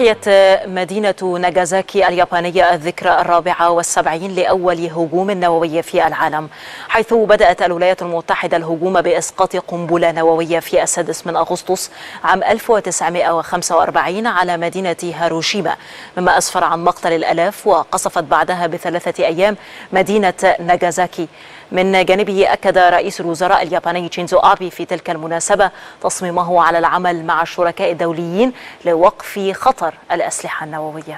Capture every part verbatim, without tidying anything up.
أحيت مدينة ناغازاكي اليابانية الذكرى الرابعة والسبعين لأول هجوم نووي في العالم، حيث بدأت الولايات المتحدة الهجوم بإسقاط قنبلة نووية في السادس من أغسطس عام ألف وتسعمائة وخمسة وأربعين على مدينة هيروشيما، مما أسفر عن مقتل الآلاف، وقصفت بعدها بثلاثة أيام مدينة ناغازاكي. من جانبه أكد رئيس الوزراء الياباني شينزو آبي في تلك المناسبة تصميمه على العمل مع الشركاء الدوليين لوقف خطر الأسلحة النووية.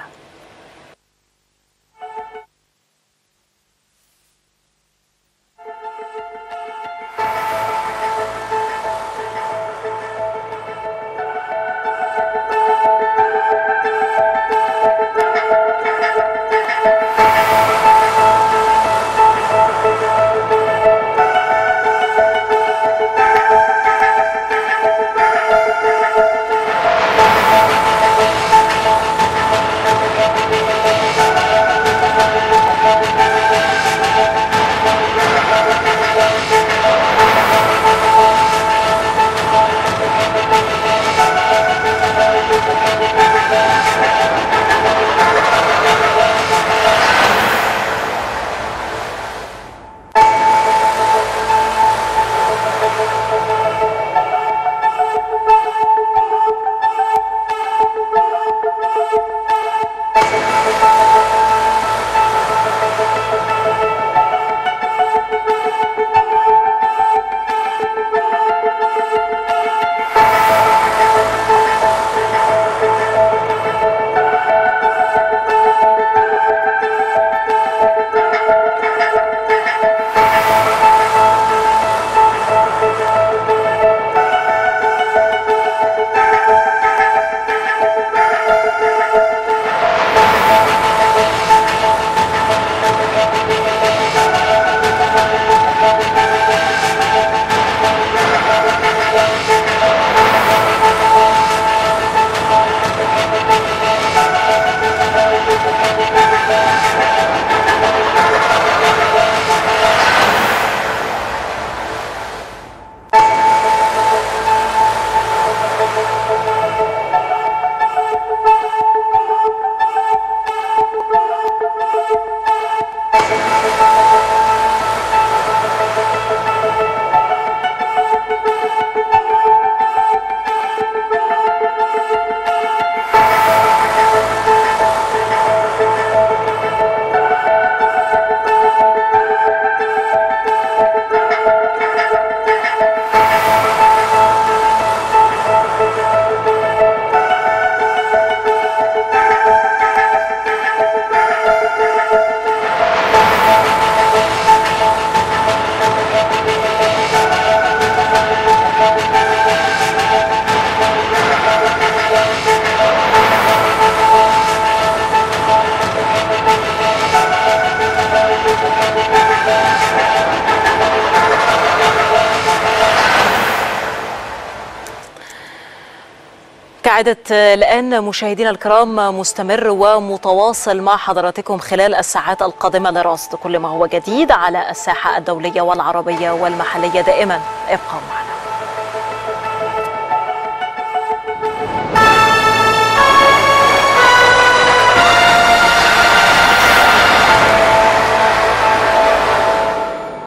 كعادة الآن مشاهدينا الكرام مستمر ومتواصل مع حضراتكم خلال الساعات القادمة لرصد كل ما هو جديد على الساحة الدولية والعربية والمحلية. دائما ابقوا معنا.